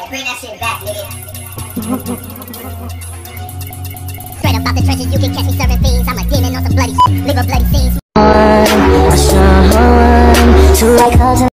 Bring that shit back, nigga. Straight up out the trenches, you can catch me serving fiends. I'm a demon on some bloody shit. Leave a bloody scene.